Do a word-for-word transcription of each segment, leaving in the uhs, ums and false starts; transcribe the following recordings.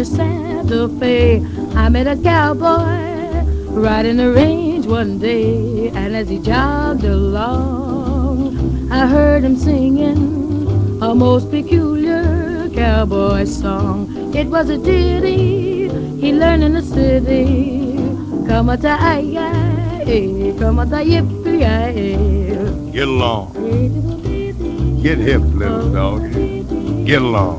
California Santa Fe. I met a cowboy right in the range one day, and as he jogged along, I heard him singing a most peculiar cowboy song. It was a ditty he learned in the city. Come a tie, come a tie, yippee. Get along. Get hip, little doggy. Get along.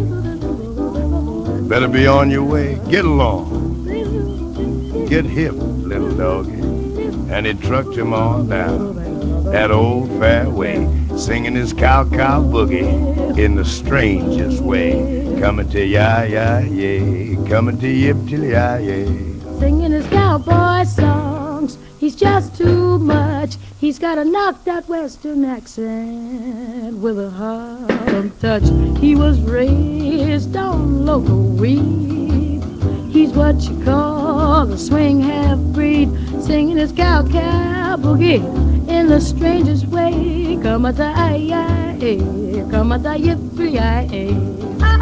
Better be on your way. Get along. Get hip, little doggy. And he trucked him on down that old fairway, singing his cow cow boogie in the strangest way. Coming to ya ya yay, coming to yip till ya yay. Singing his cowboy songs, he's just too much. He's got a knocked out western accent with a Harlem touch. He was raised on local weed. He's what you call a swing half-breed, singing his cow cow boogie in the strangest way. Come a die, come a die, yippee.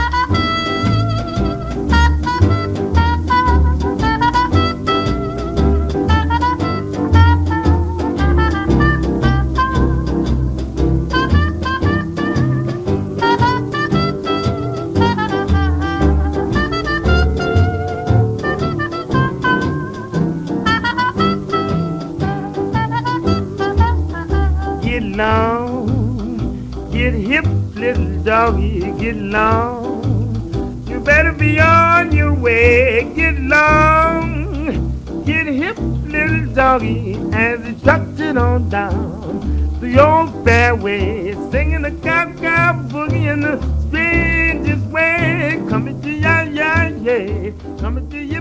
Get long, get hip, little doggy, get long. You better be on your way. Get long, get hip, little doggy, as he trucked it on down the old fairway, singing the cow cow boogie in the strangest way. Coming to ya ya yeah, coming to you.